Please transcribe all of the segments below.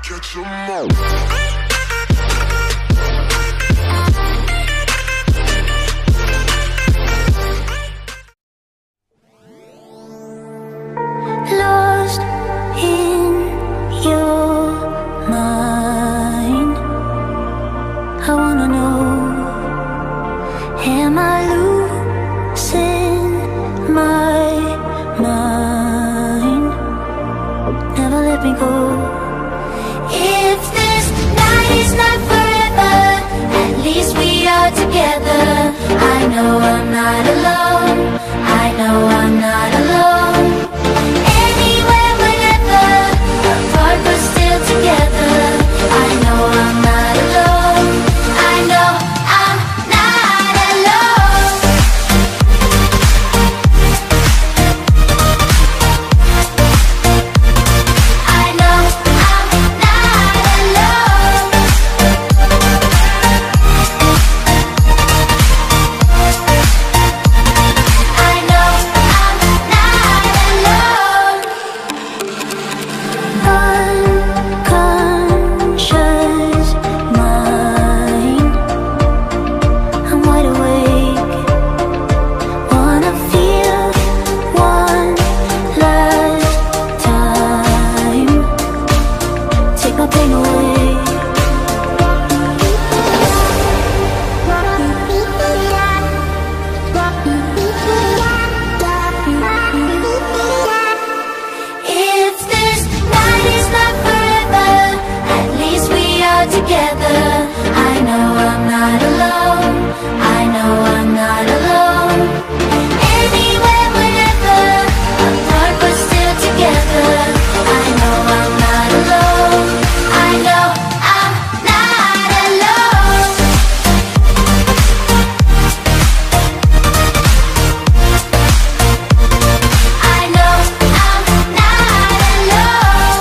Catch 'em all. Lost in your mind, I wanna know, am I losing my mind? Never let me go. If this night is not forever, at least we are together. I know I'm not alone, I know I'm not alone. Anywhere, whenever, apart but still together. I know I'm not alone, I know I'm not alone. I know I'm not alone. I know I'm not alone. Unconscious mind, I'm wide awake. Wanna feel one last time. Take my pain away. If this night is not forever, at least we are together. I know I'm not alone, I know I'm not alone. Anywhere, whenever, apart but still together. I know I'm not alone, I know I'm not alone. I know I'm not alone.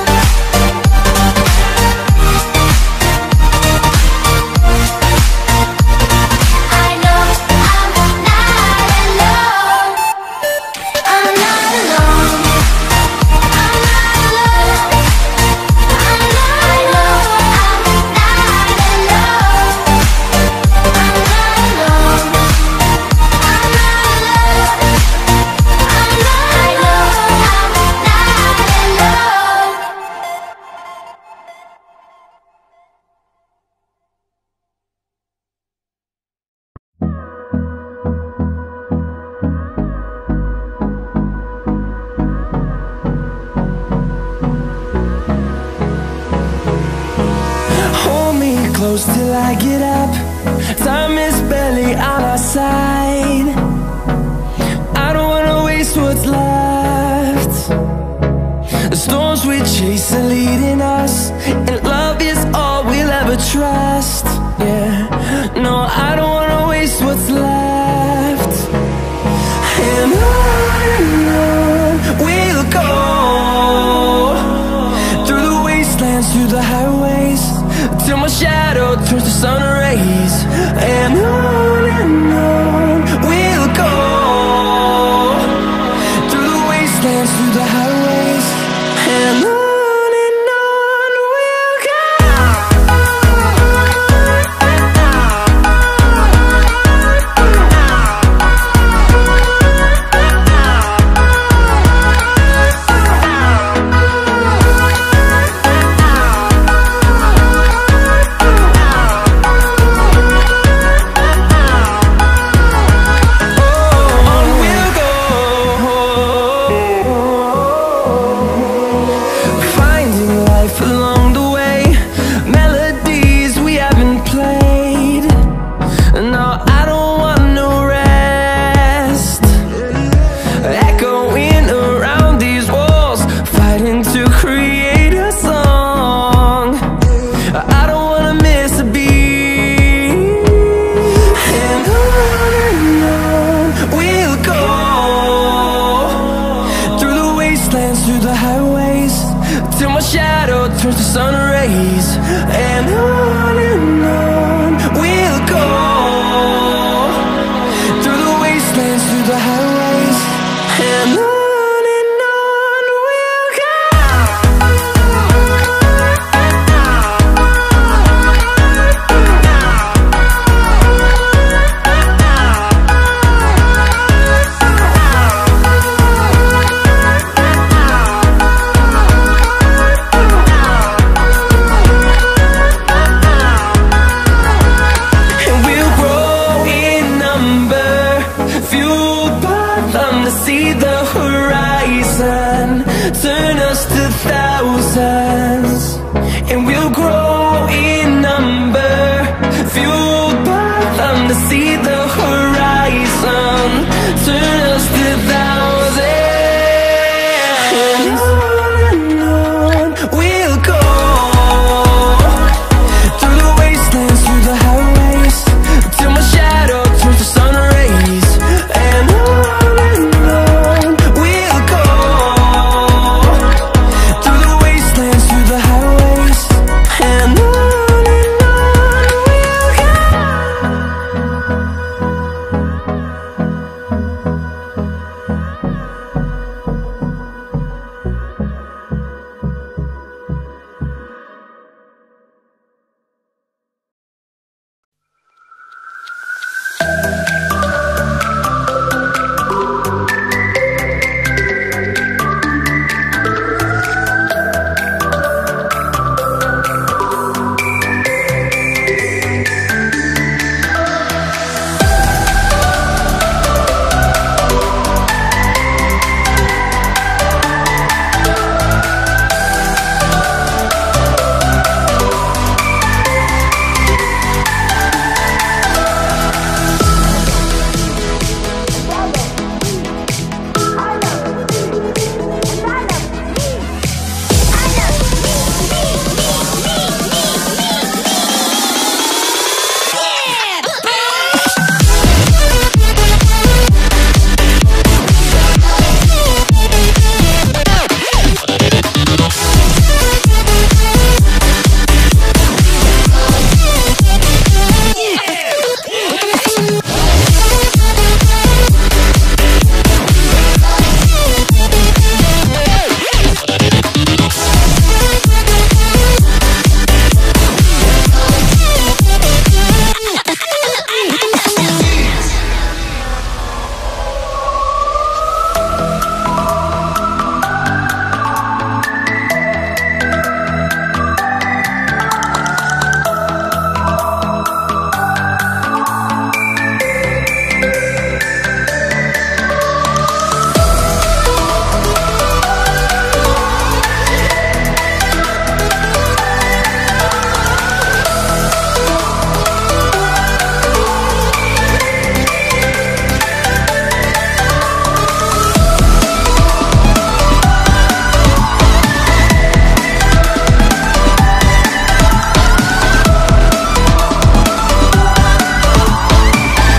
I know I'm not alone. I'm not alone. I'm not alone. I know I'm not alone. I'm not alone. I'm not alone. I know I'm not alone. Hold me close till I get up. Time is barely on our side. I don't wanna waste what's left. The storms we chase are leading us, and love is all we'll ever trust. Yeah, no, I don't wanna waste what's left. And on we'll go, through the wastelands, through the highways, till my shadow turns to sun rays. And on we'll go, through the wastelands, through the highways, and on we'll go. Turns to sun rays, and on we'll go, through the wastelands, through the highways, and on we'll go. mountains, and we'll grow in number, fueled by them to see the horizon, turn us to thousands. And on we'll go, through the wastelands, through the highways, till my shadow turns to sun rays. And on we'll go, through the wastelands, through the highways. And on we'll go.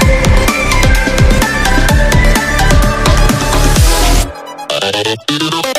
Bye.